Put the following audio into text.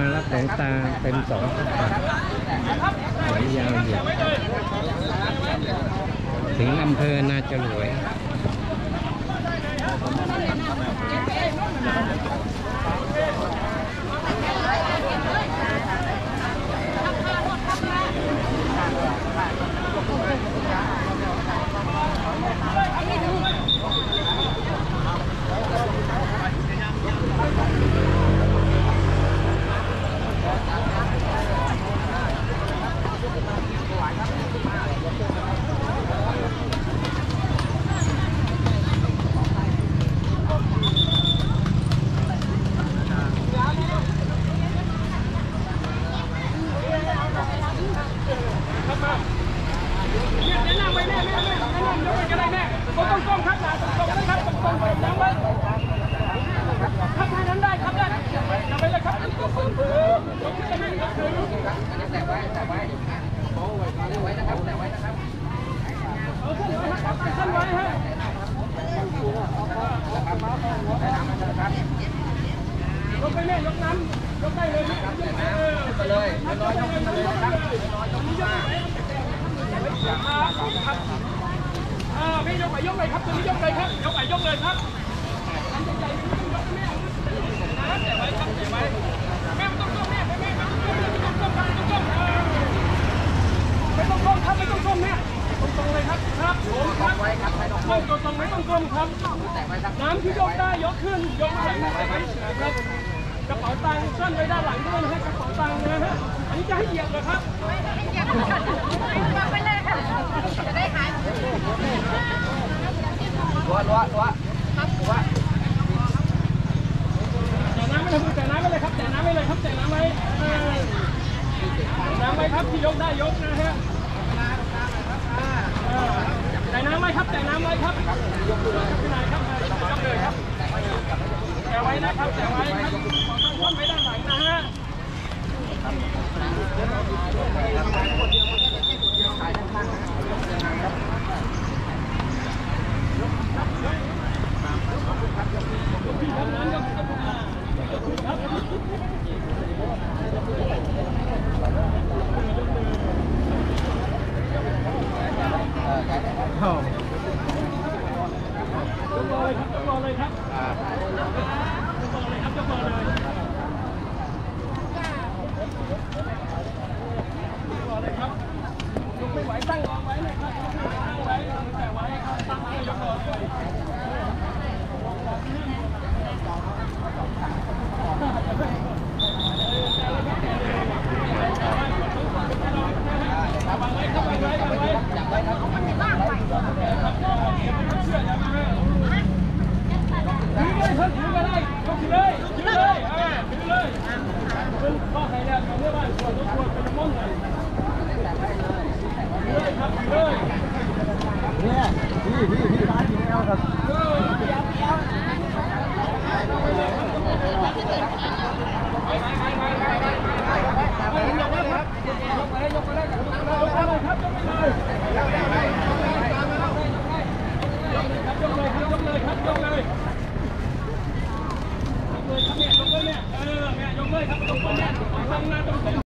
รับหลวงตาเป็น2 สวยยาวเหยียดถึงอำเภอนาจรวยยกไปแม่ยกน้ำยกได้เลยไปเลยน้อยยกไปเลยครับน้อยยกมาครับพี่ยกไปยกเลยครับตัวนี้ยกเลยครับยกไปยกเลยครับแต่ไว้ครับแต่ไว้แม่ไม่ต้องก้มแม่แม่ไม่ต้องก้มไม่ต้องก้มไม่ต้องก้มครับไม่ต้องก้มแม่ตรงเลยครับครับผมครับไว้ครับไม่ต้องก้มตรงไม่ต้องก้มครับน้ำที่ยกได้ยกขึ้นยกไหลแต่ไว้ครับกระเป๋าตังค์ซ่อนไว้ด้านหลังด้วยนะฮะกระเป๋าตังค์นะฮะอันนี้จะให้เหยียบเหรอครับไม่เหยียบวางไปเลยค่ะจะได้หายรัวแต่น้ำไม่เลยแต่น้ำไม่เลยครับแต่น้ำไม่เลยครับแต่น้ำไว้น้ำไว้ครับที่ยกได้ยกนะฮะแต่น้ำไว้ครับแต่น้ำไว้ครับยกเลยครับพี่นายครับยกเลยครับแต่ไว้นะครับแต่ไว้ครับต้องไว้ด้านหลังนะฮะรอเลยครับจะรอเลยครับยกไม่ไหวตั้งรอไว้เลยครับตั้งไว้แต่ไว้ตั้งไว้ยกรอเลยเนี่ย